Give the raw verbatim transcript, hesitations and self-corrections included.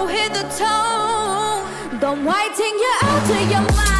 you hear the tone. Don't whiting you out of your mind.